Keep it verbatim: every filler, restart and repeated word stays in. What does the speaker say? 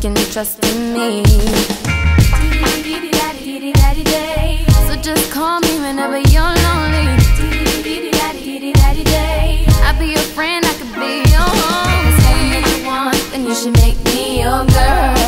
can trust in me. So just call me whenever you're lonely. I'll be your friend, I could be your home. Say what you want, then you should make me your girl.